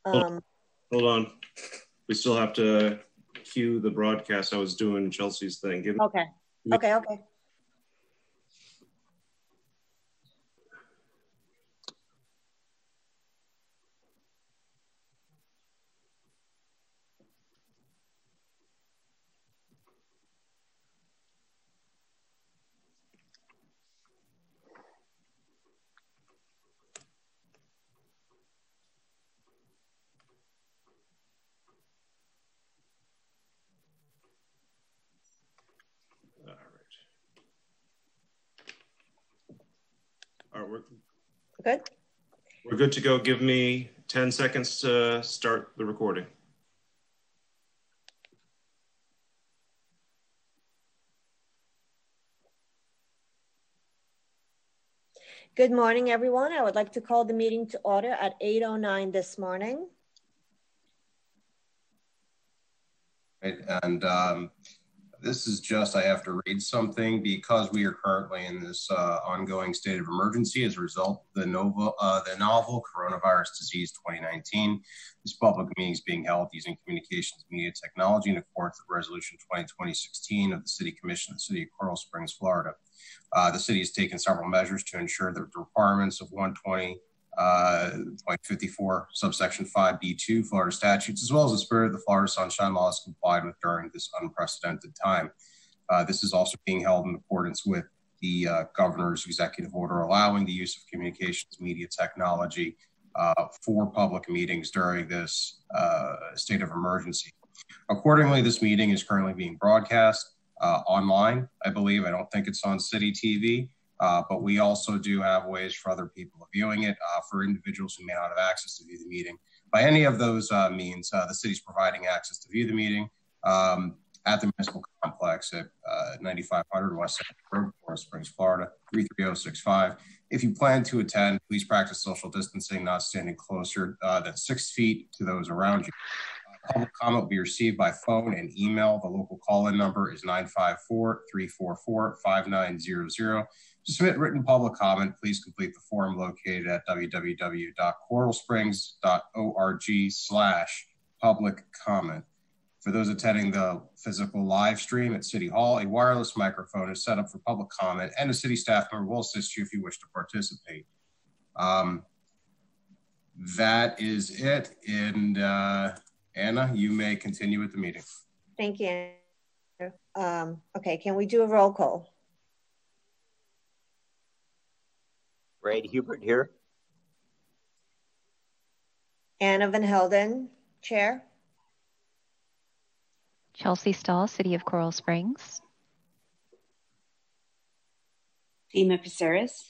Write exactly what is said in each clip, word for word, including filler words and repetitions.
Um, hold, hold on. We still have to cue the broadcast. I was doing Chelsea's thing. Give okay. Me okay. Okay. All right, we're good. We're good to go. Give me ten seconds to start the recording. Good morning, everyone. I would like to call the meeting to order at eight oh nine this morning. Right, and um, this is just, I have to read something because we are currently in this uh, ongoing state of emergency as a result of the novel, uh, the novel coronavirus disease twenty nineteen. This public meeting is being held using communications media technology in accordance with Resolution twenty twenty sixteen of the City Commission of the City of Coral Springs, Florida. Uh, the city has taken several measures to ensure that the requirements of one twenty point fifty-four subsection five B two Florida statutes, as well as the spirit of the Florida Sunshine Law, is complied with during this unprecedented time. Uh, this is also being held in accordance with the uh, governor's executive order allowing the use of communications media technology uh, for public meetings during this uh, state of emergency. Accordingly, this meeting is currently being broadcast uh, online, I believe. I don't think it's on city T V. Uh, but we also do have ways for other people of viewing it, uh, for individuals who may not have access to view the meeting. By any of those uh, means, uh, the city's providing access to view the meeting um, at the municipal complex at uh, ninety-five hundred West Second Road, Coral Springs, Florida, three three zero six five. If you plan to attend, please practice social distancing, not standing closer uh, than six feet to those around you. Uh, public comment will be received by phone and email. The local call-in number is nine five four, three four four, five nine zero zero. To submit written public comment, please complete the form located at w w w dot coral springs dot org slash public comment. For those attending the physical live stream at City Hall, a wireless microphone is set up for public comment, and a city staff member will assist you if you wish to participate. Um, that is it. And uh, Anna, you may continue with the meeting. Thank you. Um, okay, can we do a roll call? Brad Hubert here. Anna Van Helden, Chair. Chelsea Stahl, City of Coral Springs. Dima Piceris.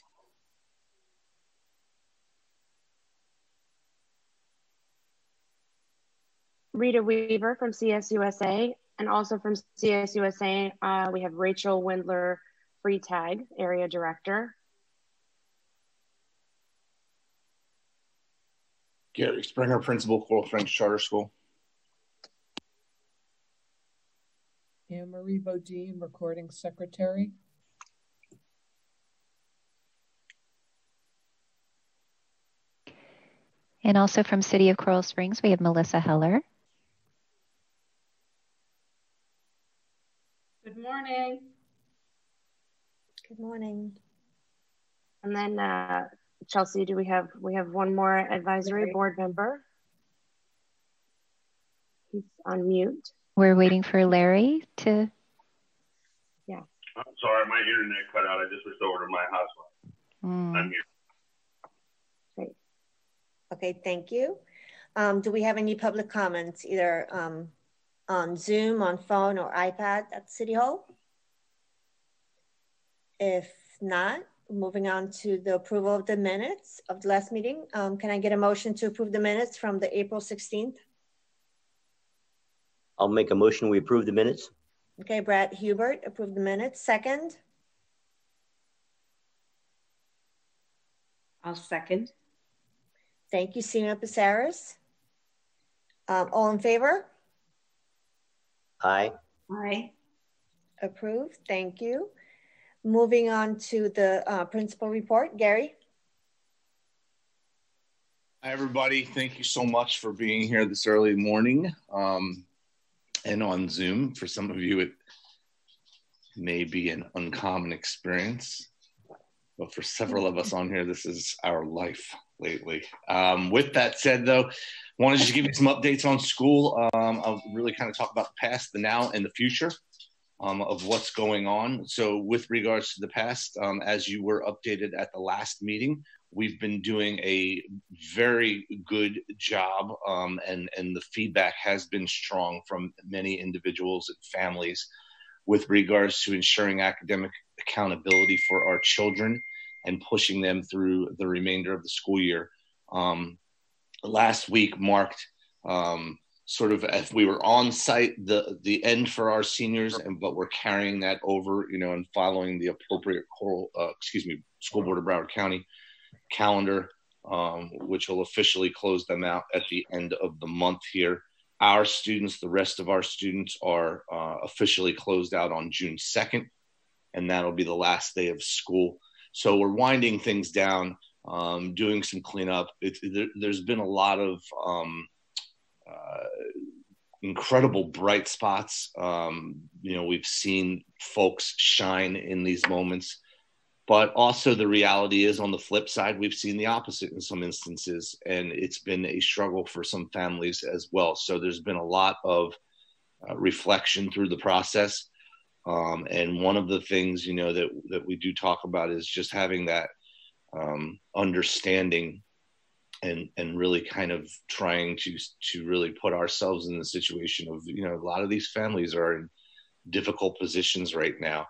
Rita Weaver from C S U S A, and also from C S U S A, uh, we have Rachel Windler Freetag, Area Director. Gary Springer, Principal, Coral Springs Charter School. Anne Marie Bodine, Recording Secretary. And also from City of Coral Springs, we have Melissa Heller. Good morning. Good morning. And then uh, Chelsea, do we have, we have one more advisory board member. He's on mute. We're waiting for Larry to. Yeah. I'm sorry, my internet cut out. I just switched over to my hotspot. Mm. I'm here. Great. Okay, thank you. Um, do we have any public comments, either um, on Zoom, on phone, or iPad at City Hall? If not, moving on to the approval of the minutes of the last meeting. Um, can I get a motion to approve the minutes from the April sixteenth? I'll make a motion. We approve the minutes. Okay, Brad Hubert, approve the minutes. Second? I'll second. Thank you, Sima Piceris. Um, all in favor? Aye. Aye. Approved, thank you. Moving on to the uh, principal report, Gary. Hi, everybody. Thank you so much for being here this early morning um, and on Zoom. For some of you, it may be an uncommon experience, but for several of us on here, this is our life lately. Um, with that said, though, I wanted to just give you some updates on school. Um, I'll really kind of talk about the past, the now, and the future um, of what's going on. So with regards to the past, um, as you were updated at the last meeting, we've been doing a very good job, um, and, and the feedback has been strong from many individuals and families with regards to ensuring academic accountability for our children and pushing them through the remainder of the school year. Um, last week marked um, sort of, if we were on site, the the end for our seniors, and but we're carrying that over, you know, and following the appropriate choral, uh, excuse me, School Board of Broward County calendar, um, which will officially close them out at the end of the month here. Our students, the rest of our students, are uh, officially closed out on June second, and that'll be the last day of school. So we're winding things down, um, doing some cleanup. It, there, there's been a lot of um, uh, incredible bright spots. Um, you know, we've seen folks shine in these moments. But also the reality is, on the flip side, we've seen the opposite in some instances, and it's been a struggle for some families as well. So there's been a lot of uh, reflection through the process. Um, and one of the things, you know, that, that we do talk about is just having that um, understanding and, and really kind of trying to, to really put ourselves in the situation of, you know, a lot of these families are in difficult positions right now.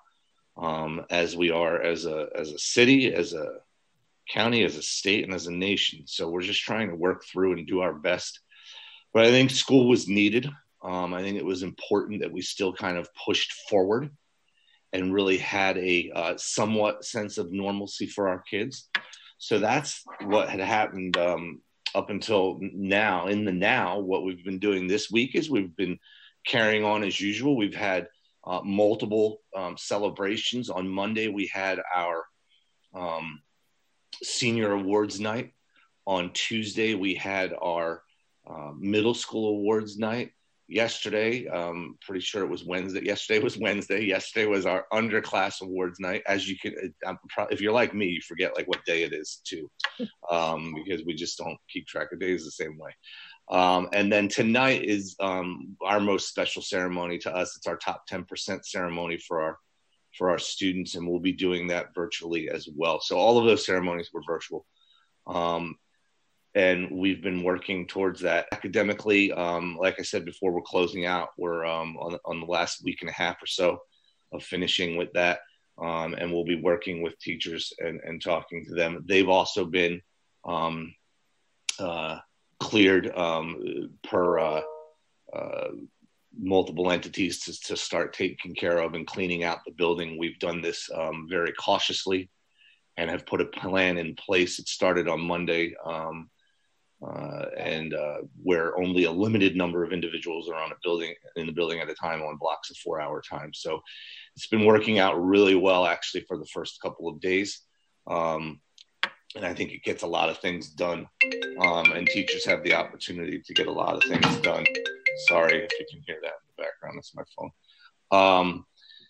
Um, as we are as a as a city, as a county, as a state, and as a nation. So we're just trying to work through and do our best. But I think school was needed. Um, I think it was important that we still kind of pushed forward and really had a uh, somewhat sense of normalcy for our kids. So that's what had happened um, up until now. In the now, what we've been doing this week is we've been carrying on as usual. We've had Uh, multiple um, celebrations. On Monday, we had our um, senior awards night. On Tuesday, we had our uh, middle school awards night. Yesterday, um, pretty sure it was Wednesday. Yesterday was Wednesday. Yesterday was our underclass awards night. As you can, I'm pro- if you're like me, you forget like what day it is too, um, because we just don't keep track of days the same way. Um, and then tonight is um, our most special ceremony to us. It's our top ten percent ceremony for our for our students, and we'll be doing that virtually as well. So all of those ceremonies were virtual, um, and we've been working towards that academically. Um, like I said before, we're closing out. We're um, on, on the last week and a half or so of finishing with that, um, and we'll be working with teachers and, and talking to them. They've also been um, uh, cleared um, per uh, uh, multiple entities to, to start taking care of and cleaning out the building. We've done this um, very cautiously and have put a plan in place. It started on Monday, um, uh, and uh, where only a limited number of individuals are on a building in the building at a time on blocks of four hour time. So it's been working out really well actually for the first couple of days. Um, And I think it gets a lot of things done, um, and teachers have the opportunity to get a lot of things done. Sorry if you can hear that in the background, that's my phone. Um,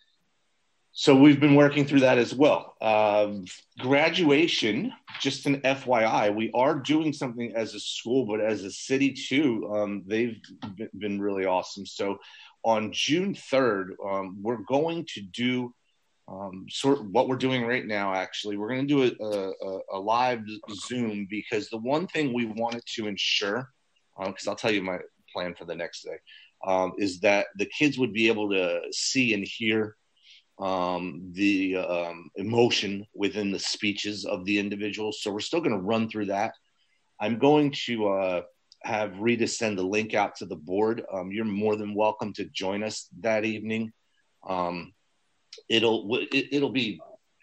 so we've been working through that as well. Um, graduation, just an F Y I, we are doing something as a school, but as a city too, um, they've been really awesome. So on June third, um, we're going to do Um, sort of what we're doing right now. Actually, we're going to do a, a, a live Zoom, because the one thing we wanted to ensure, because um, I'll tell you my plan for the next day, um, is that the kids would be able to see and hear um, the um, emotion within the speeches of the individuals. So we're still going to run through that. I'm going to uh, have Rita send the link out to the board. Um, you're more than welcome to join us that evening. Um, It'll it, it'll be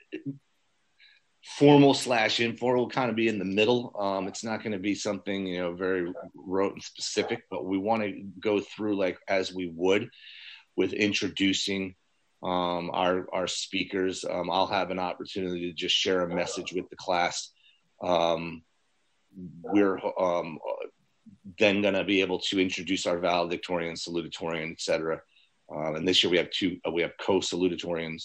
formal slash informal, kind of be in the middle. Um, it's not going to be something, you know, very rote and specific, but we want to go through like as we would with introducing um, our our speakers. Um, I'll have an opportunity to just share a message with the class, um, we're um, then going to be able to introduce our valedictorian, salutatorian, et cetera. Um, and this year we have two, uh, we have co-salutatorians.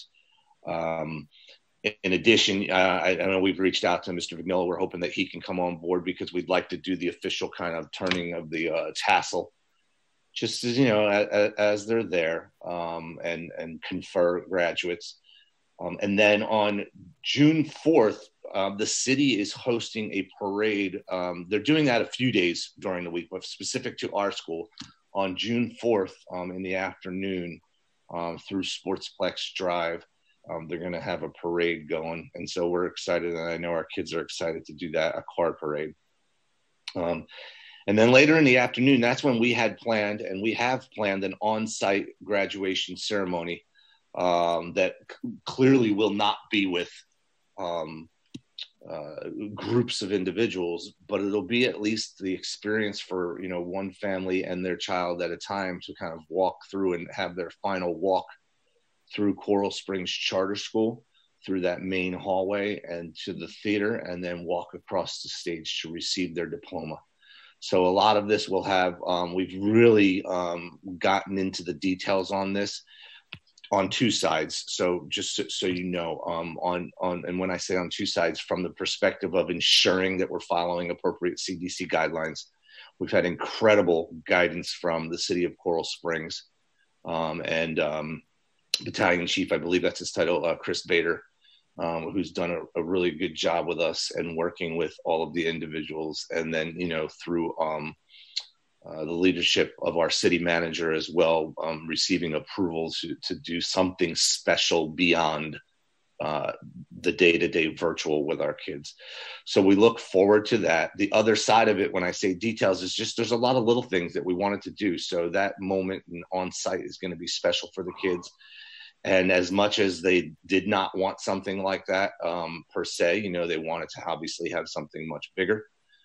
Um, in, in addition, uh, I, I know we've reached out to Mister Vignolo. We're hoping that he can come on board because we'd like to do the official kind of turning of the uh, tassel, just as, you know, as, as they're there, um, and, and confer graduates. Um, and then on June fourth, uh, the city is hosting a parade. Um, they're doing that a few days during the week, but specific to our school. On June fourth um, in the afternoon um, through Sportsplex Drive, um, they're going to have a parade going. And so we're excited, and I know our kids are excited to do that, a car parade. Um, and then later in the afternoon, that's when we had planned, and we have planned an on-site graduation ceremony um, that c- clearly will not be with um, Uh, groups of individuals, but it'll be at least the experience for, you know, one family and their child at a time to kind of walk through and have their final walk through Coral Springs Charter School, through that main hallway and to the theater, and then walk across the stage to receive their diploma. So a lot of this will have, um, we've really um, gotten into the details on this on two sides. So just so, so you know, um, on, on, and when I say on two sides, from the perspective of ensuring that we're following appropriate C D C guidelines, we've had incredible guidance from the city of Coral Springs um, and um, Battalion Chief, I believe that's his title, uh, Chris Bader, um, who's done a, a really good job with us and working with all of the individuals. And then, you know, through um, Uh, the leadership of our city manager as well, um, receiving approval to, to do something special beyond uh, the day-to-day virtual with our kids. So we look forward to that. The other side of it, when I say details, is just there's a lot of little things that we wanted to do. So that moment on site is going to be special for the kids. And as much as they did not want something like that um, per se, you know, they wanted to obviously have something much bigger.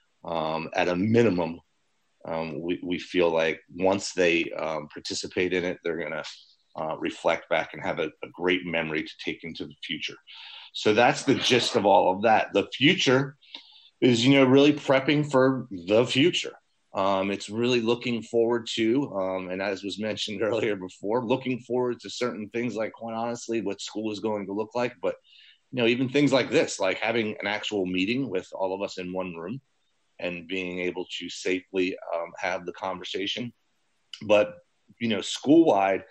Um, at a minimum, Um, we, we feel like once they um, participate in it, they're going to uh, reflect back and have a, a great memory to take into the future. So that's the gist of all of that. The future is, you know, really prepping for the future. Um, it's really looking forward to, um, and as was mentioned earlier before, looking forward to certain things like, quite honestly, what school is going to look like. But, you know, even things like this, like having an actual meeting with all of us in one room, and being able to safely um, have the conversation. But, you know, school-wide,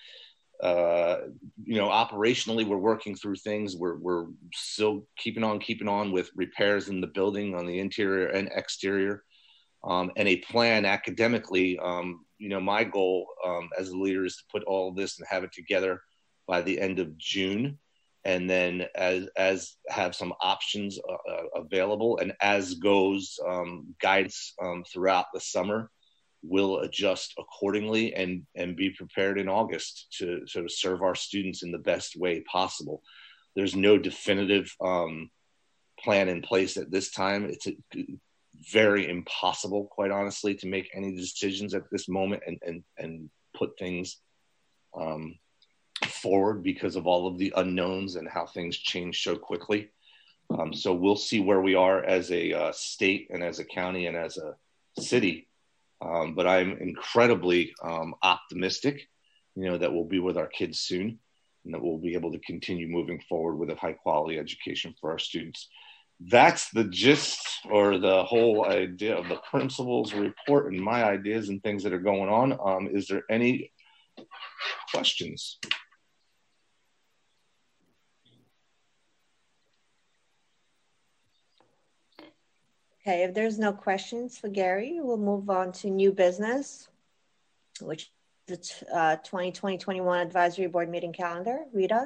uh, you know, operationally, we're working through things. We're, we're still keeping on, keeping on with repairs in the building on the interior and exterior. Um, and a plan academically, um, you know, my goal um, as a leader is to put all of this and have it together by the end of June. And then as as have some options uh, available, and as goes um, guidance um, throughout the summer, we'll adjust accordingly and and be prepared in August to to serve our students in the best way possible. There's no definitive um, plan in place at this time. It's a, very impossible, quite honestly, to make any decisions at this moment and and and put things Um, forward because of all of the unknowns and how things change so quickly. Um, so we'll see where we are as a uh, state and as a county and as a city. Um, but I'm incredibly um, optimistic, you know, that we'll be with our kids soon and that we'll be able to continue moving forward with a high quality education for our students. That's the gist or the whole idea of the principal's report and my ideas and things that are going on. Um, is there any questions? Okay, if there's no questions for Gary, we'll move on to new business, which is the uh, twenty twenty twenty-one Advisory Board meeting calendar. Rita?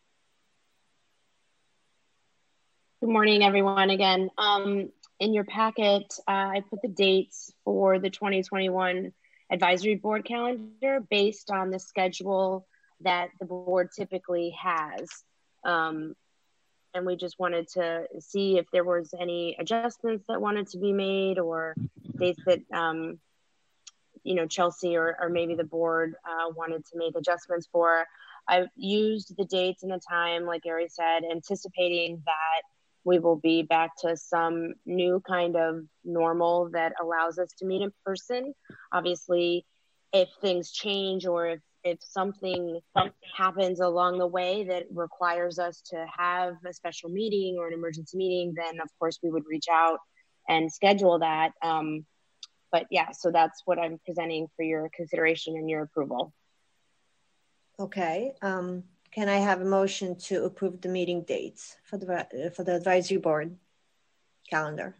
Good morning, everyone, again. Um, in your packet, uh, I put the dates for the twenty twenty-one Advisory Board calendar based on the schedule that the board typically has. Um, and we just wanted to see if there was any adjustments that wanted to be made or dates that, um, you know, Chelsea or, or maybe the board uh, wanted to make adjustments for. I used the dates and the time, like Gary said, anticipating that we will be back to some new kind of normal that allows us to meet in person. Obviously, if things change or if, if something happens along the way that requires us to have a special meeting or an emergency meeting, then of course we would reach out and schedule that. Um, but yeah, so that's what I'm presenting for your consideration and your approval. Okay. Um, can I have a motion to approve the meeting dates for the for the advisory board calendar?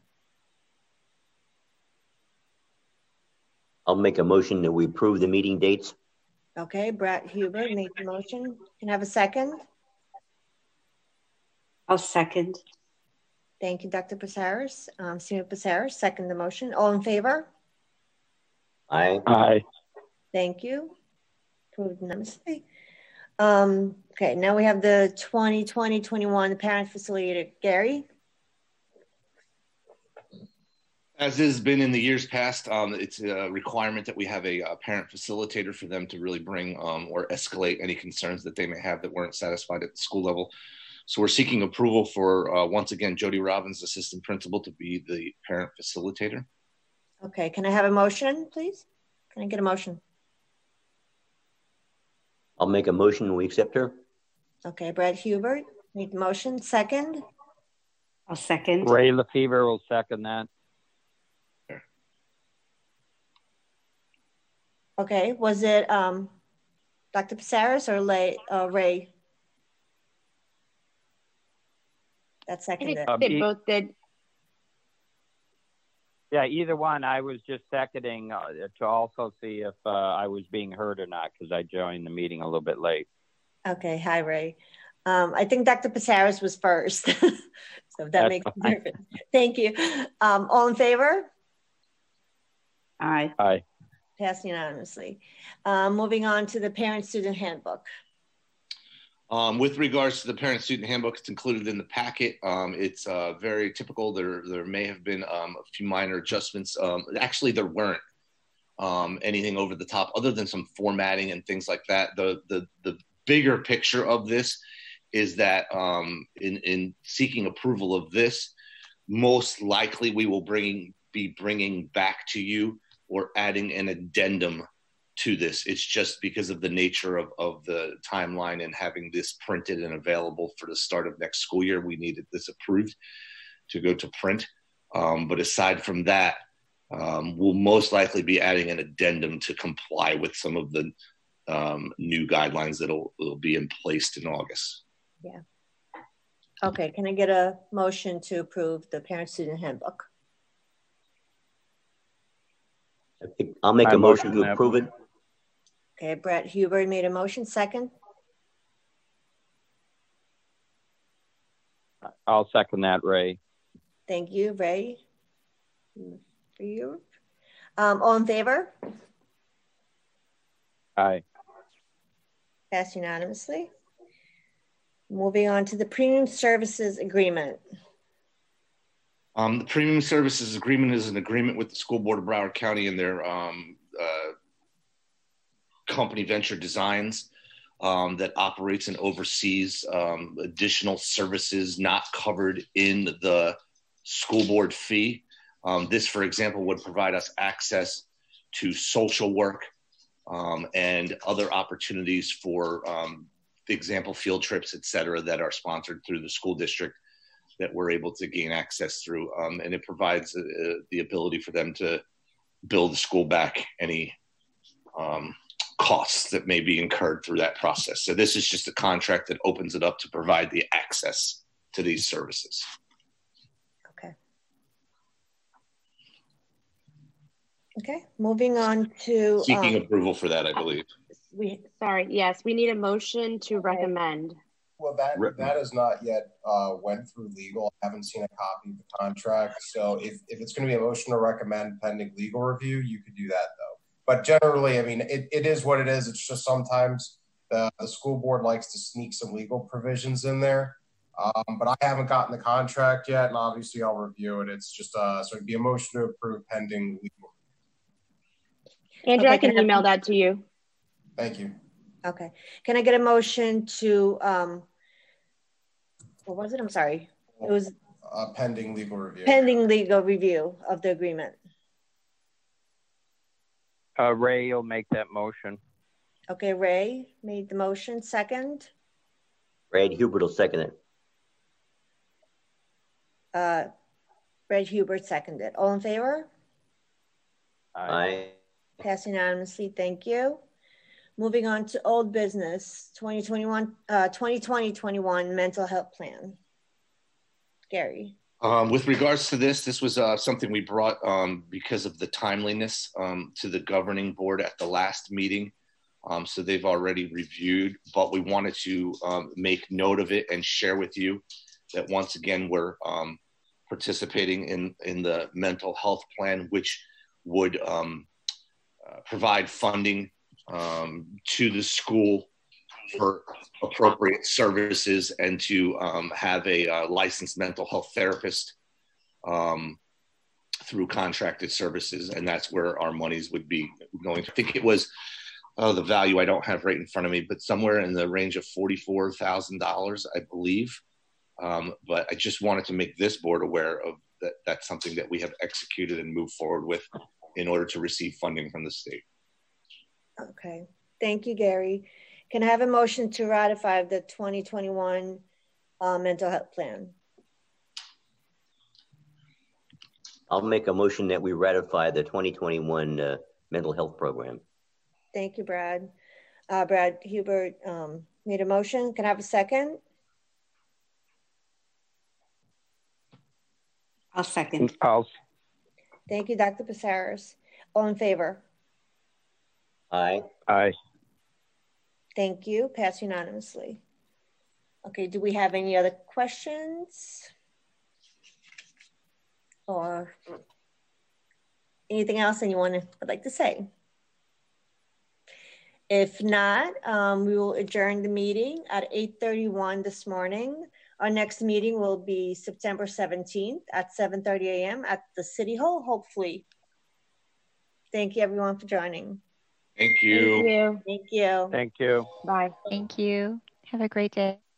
I'll make a motion that we approve the meeting dates. Okay, Brett Hubert made the motion. Can I have a second? I'll second. Thank you, Doctor Psaris. Um, Senior Psaris, second the motion. All in favor? Aye. Aye. Thank you. Approved unanimously. Um, okay, now we have the twenty twenty twenty-one parent facilitator. Gary? As has been in the years past, um, it's a requirement that we have a, a parent facilitator for them to really bring um, or escalate any concerns that they may have that weren't satisfied at the school level. So we're seeking approval for, uh, once again, Jody Robbins, assistant principal, to be the parent facilitator. Okay, can I have a motion, please? Can I get a motion? I'll make a motion we accept her. Okay, Brett Hubert made the motion. Second? I'll second. Ray Lefevre will second that. Okay, was it um, Doctor Psaris or Lay, uh, Ray? That seconded. I think they both did. Yeah, either one. I was just seconding uh, to also see if uh, I was being heard or not, because I joined the meeting a little bit late. Okay, hi, Ray. Um, I think Doctor Psaris was first, so that That's makes fine. a difference. Thank you. Um, all in favor? Aye. Aye. Passed unanimously. Um, moving on to the parent-student handbook. Um, with regards to the parent-student handbook, it's included in the packet. Um, it's uh, very typical. There, there may have been um, a few minor adjustments. Um, actually, there weren't um, anything over the top, other than some formatting and things like that. The the the bigger picture of this is that um, in in seeking approval of this, most likely we will bring be bringing back to you or adding an addendum to this. It's just because of the nature of, of the timeline and having this printed and available for the start of next school year, we needed this approved to go to print. Um, but aside from that, um, we'll most likely be adding an addendum to comply with some of the um, new guidelines that will be in place in August. Yeah. Okay, can I get a motion to approve the parent-student handbook? I'll make I a motion motion to approve it. Okay, Brett Hubert made a motion. Second? I'll second that, Ray. Thank you, Ray. For you. Um, all in favor? Aye. Passed unanimously. Moving on to the premium services agreement. Um, the premium services agreement is an agreement with the school board of Broward County and their um, uh, company Venture Designs um, that operates and oversees um, additional services not covered in the school board fee. Um, this, for example, would provide us access to social work um, and other opportunities for um, example, field trips, et cetera, that are sponsored through the school district that we're able to gain access through. Um, and it provides uh, the ability for them to bill the school back any um, costs that may be incurred through that process. So this is just a contract that opens it up to provide the access to these services. Okay. Okay, moving on to- Seeking um, approval for that, I believe. We, sorry, yes, we need a motion to Okay. recommend. Well, that that has not yet uh, went through legal. I haven't seen a copy of the contract. So if, if it's going to be a motion to recommend pending legal review, you could do that though. But generally, I mean, it, it is what it is. It's just sometimes the, the school board likes to sneak some legal provisions in there. Um, but I haven't gotten the contract yet, and obviously I'll review it. It's just uh, so it'd be a motion to approve pending legal. Andrew, Okay, I can can I- email that to you. Thank you. Okay, can I get a motion to, um, what was it? I'm sorry. It was Uh, pending legal review. Pending legal review of the agreement. Uh, Ray will make that motion. Okay, Ray made the motion. Second. Brad Hubert will second it. Uh, Brad Hubert seconded. All in favor? Aye. Passed unanimously. Thank you. Moving on to old business, twenty twenty-one, uh, twenty twenty twenty-one mental health plan. Gary. Um, with regards to this, this was uh, something we brought um, because of the timeliness um, to the governing board at the last meeting. Um, so they've already reviewed, but we wanted to um, make note of it and share with you that once again, we're um, participating in, in the mental health plan, which would um, uh, provide funding um, to the school for appropriate services and to um, have a uh, licensed mental health therapist um, through contracted services. And that's where our monies would be going. I think it was, oh, the value I don't have right in front of me, but somewhere in the range of forty-four thousand dollars, I believe. Um, but I just wanted to make this board aware of that. That's something that we have executed and moved forward with in order to receive funding from the state. Okay, thank you, Gary. Can I have a motion to ratify the twenty twenty-one uh, mental health plan? I'll make a motion that we ratify the twenty twenty-one uh, mental health program. Thank you, Brad. Uh, Brad Hubert um, made a motion. Can I have a second? I'll second. I'll, Thank you, Doctor Psaris. All in favor? Aye. aye. Thank you. Pass unanimously. Okay, do we have any other questions? Or anything else anyone would like to say? If not, um, we will adjourn the meeting at eight thirty-one this morning. Our next meeting will be September seventeenth at seven thirty a m at the City Hall, hopefully. Thank you, everyone, for joining. Thank you. Thank you. Thank you. Thank you. Bye. Thank you. Have a great day.